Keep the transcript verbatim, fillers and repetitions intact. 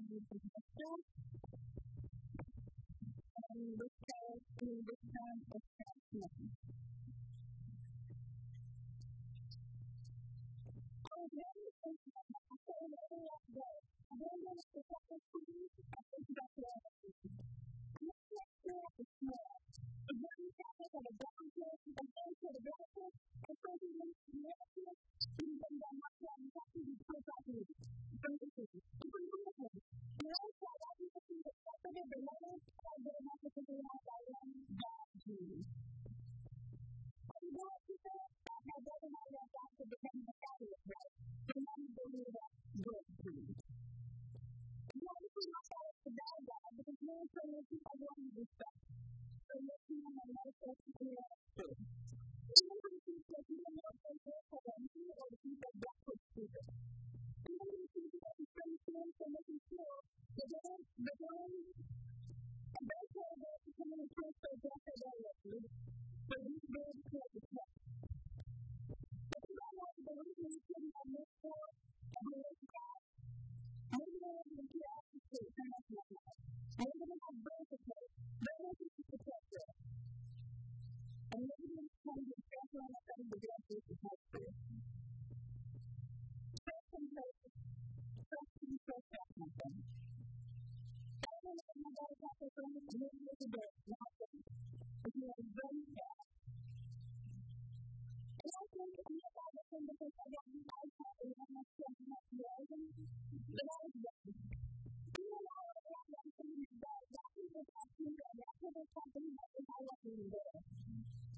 information and this goes to the term assessment. I was very thinking about the same area of day. I don't know if the second thing I think about the other thing. I'm not quite sure if it's more. The one topic of a downhill, the thing for the benefit, and something that is negative, even though I'm not going to have to be put up with it. Even more. You know, so I want you to see the second of the letter, or the have to figure out that one bad news. And you know what you say? I have better know that that's to become the fabulous, right? So now you believe that good news. You know, this is not that it's a bad guy, because more so many people want to do stuff. So you're seeing them like this, and you're like, good. Even when you think that you don't know if they're good for them, you know, you think that that's what's stupid. Even when you think that you're trying to feel so making sure that they don't, that they don't, and they're trying to become an improved for death or directly, but these very clear to test. If you don't want to believe me, you couldn't have this for a belief God. Maybe they don't even care how to say it, and that's not right. Maybe they don't have birth control. They don't think it's protected. And maybe they don't come to express on that kind of death is protected. First and first, first and first, that's nothing. I don't know if my daughter got this on the community of the birth, nothing. If you are very sad. And I think if you have a thing because I got the iPad and I'm not sure how much you're open, then I was done. Even though I have one thing that that is a tattoo and that's a company that is not working there.